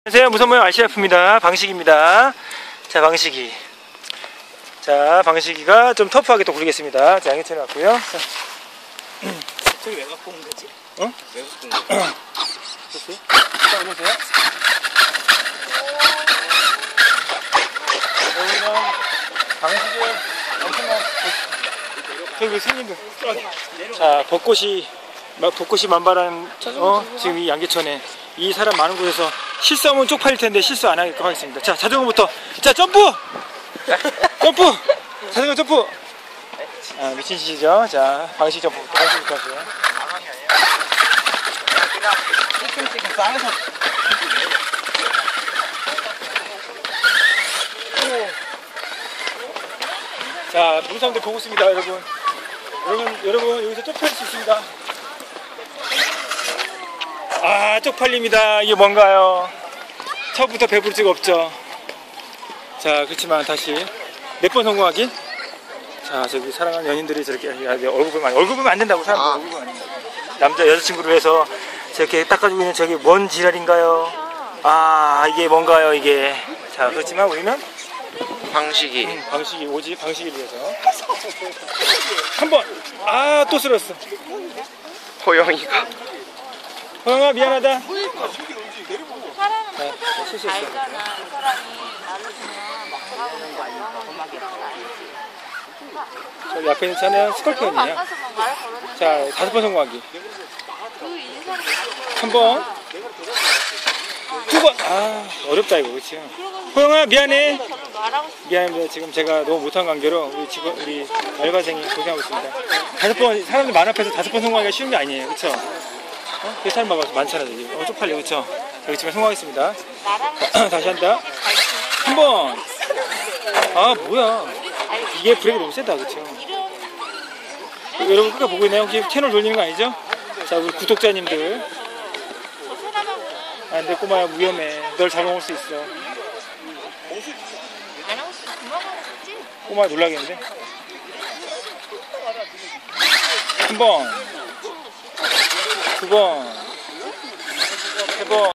안녕하세요. 무선모형 RCF입니다. 방식입니다. 자, 방식이. 자, 방식이가 좀 터프하게 또 굴리겠습니다. 자, 양해천에 왔고요. 저기 왜 갖고 온 거지? 어? 왜 갖고 온 거지? 됐어요? 자, 오세요. 여기는 방식의 엄청난 저기 왜 손님들. 자, 벚꽃이 만발한 지금 이 양계천에 이 사람 많은 곳에서 실수하면 쪽팔릴 텐데 실수 안 하게끔 하겠습니다. 자, 자전거부터. 자, 점프! 점프! 자전거 점프! 아, 미친 짓이죠. 자, 방식 점프부터. 방식부터 하세요. 지금 싸면서 자, 모든 사람들 보고 있습니다, 여러분. 여러분, 여기서 쪽팔릴 수 있습니다. 아, 쪽팔립니다. 이게 뭔가요? 처음부터 배부를 수가 없죠. 자, 그렇지만 다시 몇 번 성공하기? 자, 저기 사랑하는 연인들이 저렇게 얼굴 보면 안 된다고. 사람들 얼굴 보면 안 된다고. 남자 여자친구를 위해서 저렇게 닦아주고 있는 저게 뭔 지랄인가요? 아, 이게 뭔가요, 이게. 자, 그렇지만 우리는 방식이 방식이 오지, 방식을 위해서 한 번. 아, 또 쓰러졌어. 호영이가 호영아, 미안하다. 사람은 실수했어. 알잖아. 이 사람이 나를 보면 막 바라보는 거 아니야? 저기 앞에 있는 차는 너무 스컬피언이에요. 바빠서 막 말을 걸었는데 자, 5번 성공하기. 그 인상이 한 번, 두 번. 아, 어렵다 이거, 그렇죠? 호영아, 미안해. 저는 말하고 싶어. 미안합니다. 지금 제가 너무 못한 관계로 우리 알바생이 고생하고 있습니다. 5번, 사람들 많은 앞에서 5번 성공하기가 쉬운 게 아니에요, 그렇죠? 그 사람 봐봐, 많잖아 저기. 쪽팔려, 그렇죠? 그렇지만 성공하겠습니다. 나랑 다시 한다. 잘 지내. 한 번. 아, 뭐야? 이게 브레이크 너무 세다, 그렇죠? 여러분 끝까지 보고 있나요? 혹시 채널 돌리는 거 아니죠? 자, 우리 구독자님들. 저 사람하고는 아, 내 꼬마야 위험해. 널 잡아먹을 수 있어. 안 하고 싶어. 그만 하고 싶지? 꼬마 놀라겠는데? 한 번, 두 번, 세 번.